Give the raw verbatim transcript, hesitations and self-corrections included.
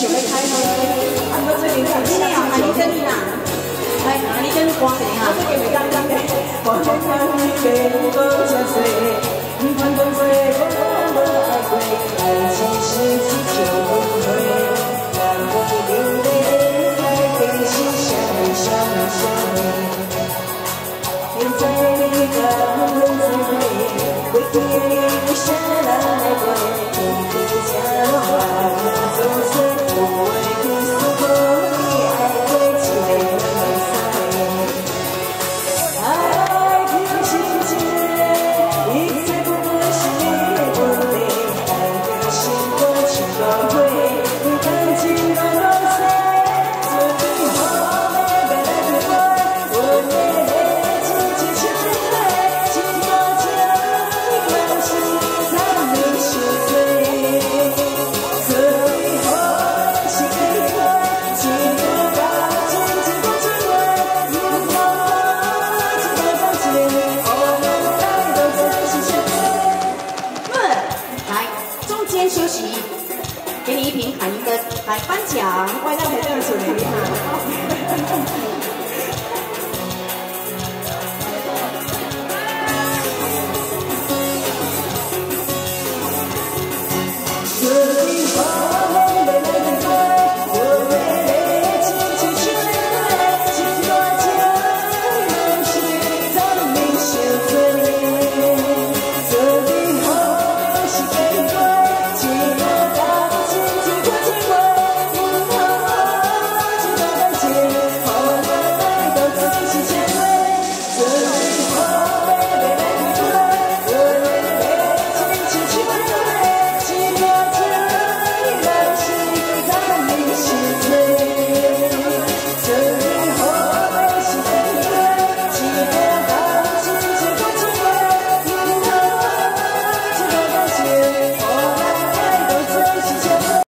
准备开吗？他们这里很厉害，啊，你跟你啦，来，啊，你跟光谁哈？这个没刚刚的。我看你给我真水，你看真水，我我爱过，爱情是自救会，让我流泪，开心想想想你。现在你刚很滋味，为你下来过，你的家话总是不会不诉说，你爱会记得很深。爱听心结，一切不是不对，爱的心我全都会，你感情的落水，所以我没白来不怪，我也轻轻轻对，轻抱着你关心，让你心碎。所以我心里会，情不到，情情不情味，如果知道放弃，我们爱到真心相随。 good， 来中间休息，给你一瓶海宁根，来颁奖，外让陪这样子的哈。